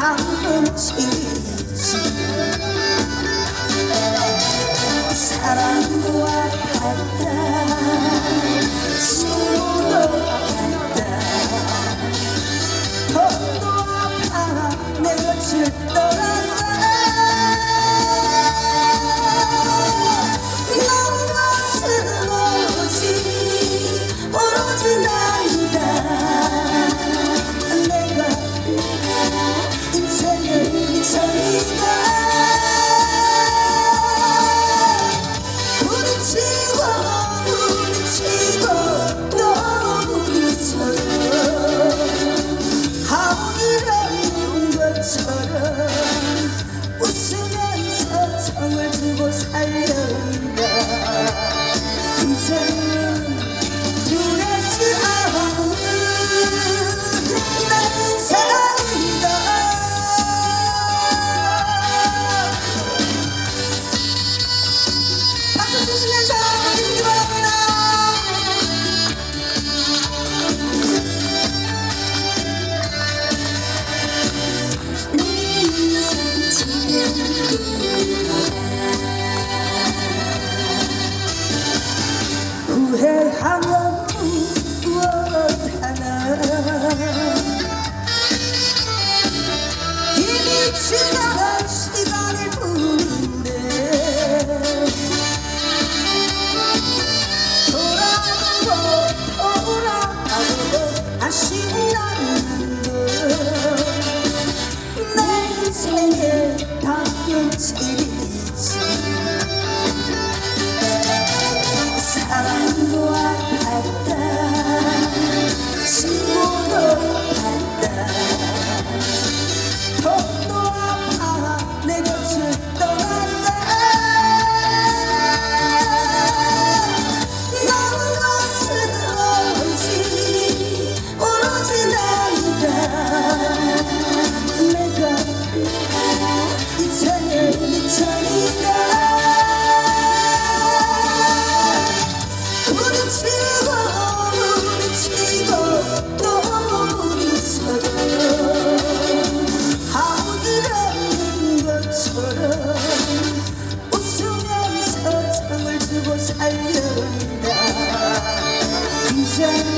가끔씩 사랑도 아팠다 수고도 아팠다 돈도 아파 내 곁을 떠났다 넌 것은 오로지 나이다 인생을 미쳐이다 부딪히고 또 부딪혀요 하울이라는 것처럼 웃으면서 정을 주고 살려온다 이제는 두렵지 않은 내 인생이다 주시면서 해주시기 바랍니다. 내 인생 지금 후회하면 무엇하나 이미 지나간 시간일 뿐인데 내 인생에 가끔씩이지 사랑도 아팠다 친구도 아팠다 돈도 아파 내 곁을 떠났다 넌 것은 오로지 나이다 이제는 미쳐이다 부딪히고 또 부딪혀요 하울이라는 것처럼 웃으면서 정을 주고 살려온다 이제는